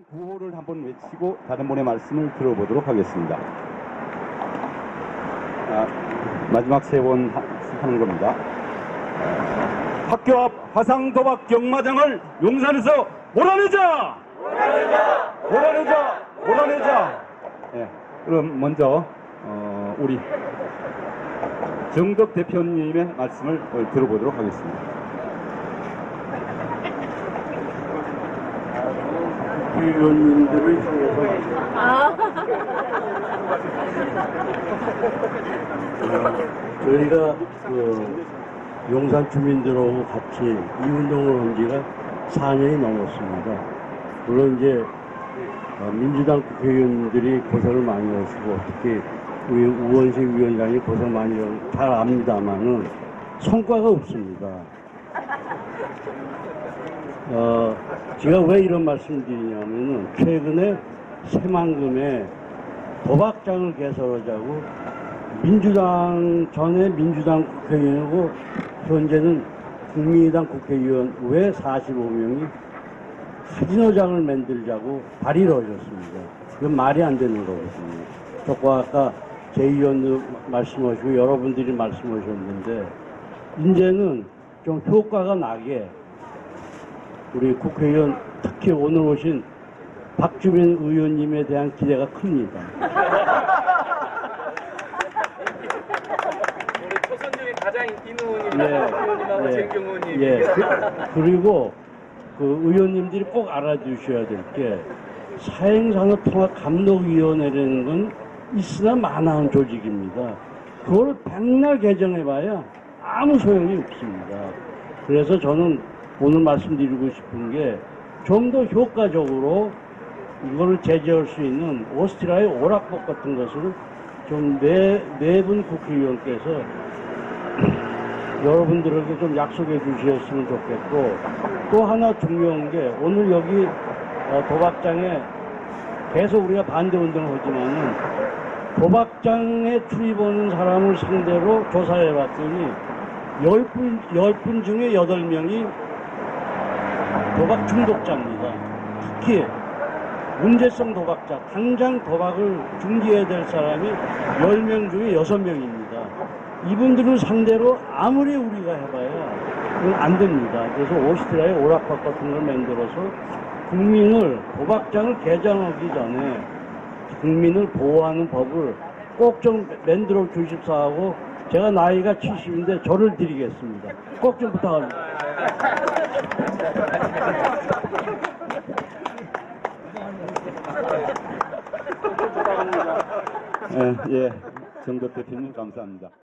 구호를 한번 외치고 다른 분의 말씀을 들어보도록 하겠습니다. 마지막 세 번 하는 겁니다. 학교 앞 화상 도박 경마장을 용산에서 몰아내자! 몰아내자! 몰아내자! 몰아내자! 네, 그럼 먼저 우리 정덕 대표님의 말씀을 들어보도록 하겠습니다. 의원님들을 통해서 저희가 용산 주민들하고 같이 이 운동을 한 지가 4년이 넘었습니다. 물론 이제 민주당 국회의원들이 고생을 많이 하시고 특히 우리 우원식 위원장이 고생 많이 하고 잘 압니다만은 성과가 없습니다. 제가 왜 이런 말씀을 드리냐면은 최근에 새만금에 도박장을 개설하자고 민주당 전에 민주당 국회의원이고 현재는 국민의당 국회의원 외 45명이 카지노장을 만들자고 발의를 하셨습니다. 이건 말이 안 되는 거거든요. 저과 아까 제 의원도 말씀하시고 여러분들이 말씀하셨는데 이제는 좀 효과가 나게 우리 국회의원 특히 오늘 오신 박주민 의원님에 대한 기대가 큽니다. 우리 초선 중에 가장 인기 있는 의원님하고 정경 의원님. 예. 그리고 그 의원님들이 꼭 알아두셔야 될 게 사행산업통합감독위원회라는 건 있으나 마나한 조직입니다. 그걸 백날 개정해봐야 아무 소용이 없습니다. 그래서 저는 오늘 말씀드리고 싶은 게 좀 더 효과적으로 이거를 제재할 수 있는 오스트리아의 오락법 같은 것을 좀 네 분 국회의원께서 여러분들에게 좀 약속해 주셨으면 좋겠고 또 하나 중요한 게 오늘 여기 도박장에 계속 우리가 반대 운동을 하지만은 도박장에 출입하는 사람을 상대로 조사해 봤더니 10분 중에 8명이 도박 중독자입니다. 특히 문제성 도박자, 당장 도박을 중지해야 될 사람이 10명 중에 6명입니다. 이분들을 상대로 아무리 우리가 해봐야 그건 안 됩니다. 그래서 오스트리아의 오락법 같은 걸 만들어서 국민을 도박장을 개장하기 전에 국민을 보호하는 법을 꼭 좀 만들어 주십사 하고 제가 나이가 70인데 저를 드리겠습니다. 꼭 좀 부탁합니다. 예, 정덕 대표님 감사합니다.